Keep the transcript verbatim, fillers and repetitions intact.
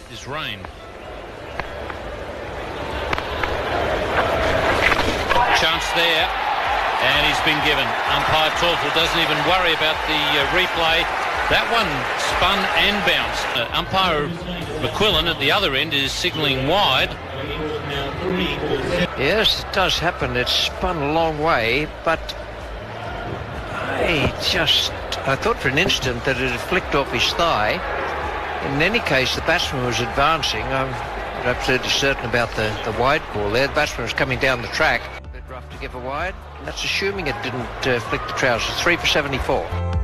is rain. Chance there, and he's been given. Umpire Torfel doesn't even worry about the uh, replay. That one spun and bounced. Uh, umpire McQuillan at the other end is signalling wide. Yes, it does happen. It's spun a long way, but I just, I thought for an instant that it had flicked off his thigh. In any case, the batsman was advancing. I'm not absolutely certain about the, the wide call there. The batsman was coming down the track. A bit rough to give a wide. That's assuming it didn't uh, flick the trousers. Three for seventy-four.